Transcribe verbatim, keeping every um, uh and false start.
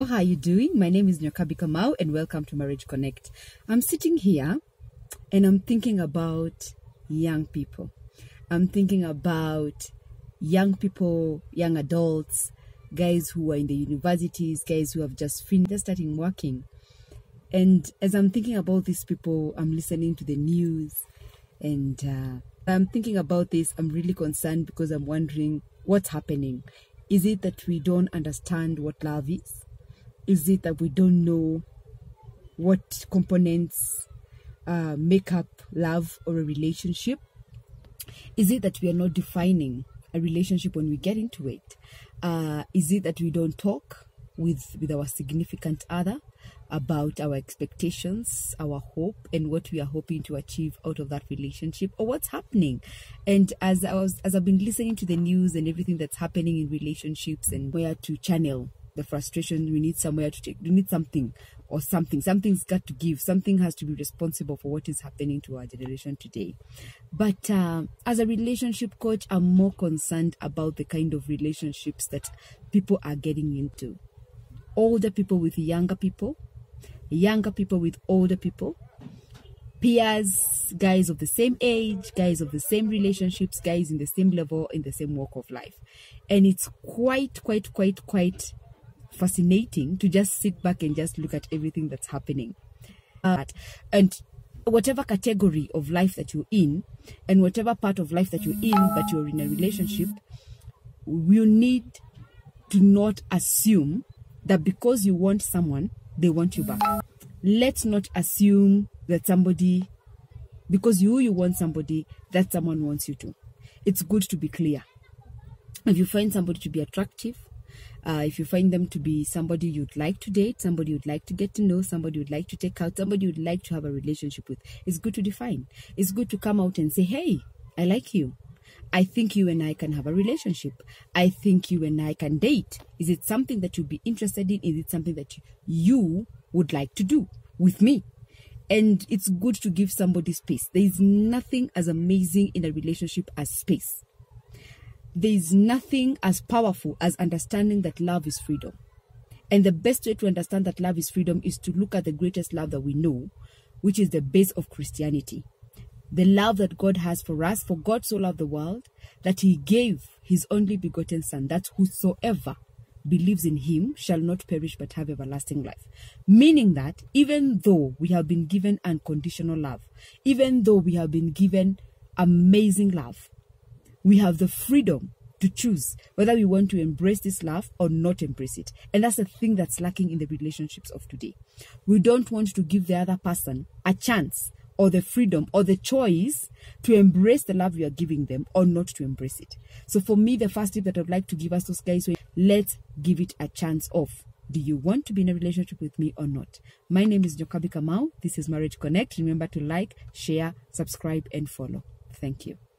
how are you doing? My name is Nyokabi Kamau and welcome to Marriage Connect. I'm sitting here and I'm thinking about young people. I'm thinking about young people, young adults, guys who are in the universities, guys who have just finished, just starting working. And as I'm thinking about these people, I'm listening to the news and uh, I'm thinking about this. I'm really concerned because I'm wondering what's happening. Is it that we don't understand what love is? Is it that we don't know what components uh, make up love or a relationship? Is it that we are not defining a relationship when we get into it? Uh, is it that we don't talk with, with our significant other about our expectations, our hope, and what we are hoping to achieve out of that relationship, or what's happening? And as I was, as I've been listening to the news and everything that's happening in relationships and where to channel the frustration, we need somewhere to take, we need something or something. Something's got to give. Something has to be responsible for what is happening to our generation today. But uh, as a relationship coach, I'm more concerned about the kind of relationships that people are getting into. Older people with younger people, younger people with older people, peers, guys of the same age, guys of the same relationships, guys in the same level, in the same walk of life. And it's quite, quite, quite, quite fascinating to just sit back and just look at everything that's happening. Uh, and whatever category of life that you're in, and whatever part of life that you're in, but you're in a relationship, you need to not assume that because you want someone, they want you back. Let's not assume that somebody, because you, you want somebody, that someone wants you to. It's good to be clear. If you find somebody to be attractive, uh, if you find them to be somebody you'd like to date, somebody you'd like to get to know, somebody you'd like to take out, somebody you'd like to have a relationship with, it's good to define. It's good to come out and say, hey, I like you. I think you and I can have a relationship. I think you and I can date. Is it something that you'd be interested in? Is it something that you would like to do with me? And it's good to give somebody space. There is nothing as amazing in a relationship as space. There is nothing as powerful as understanding that love is freedom. And the best way to understand that love is freedom is to look at the greatest love that we know, which is the base of Christianity. The love that God has for us, for God so loved the world, that he gave his only begotten son, that whosoever believes in him shall not perish but have everlasting life. Meaning that even though we have been given unconditional love, even though we have been given amazing love, we have the freedom to choose whether we want to embrace this love or not embrace it. And that's the thing that's lacking in the relationships of today. We don't want to give the other person a chance or the freedom or the choice to embrace the love we are giving them or not to embrace it. So for me, the first tip that I'd like to give us those guys, let's give it a chance of, do you want to be in a relationship with me or not? My name is Nyokabi Kamau. This is Marriage Connect. Remember to like, share, subscribe, and follow. Thank you.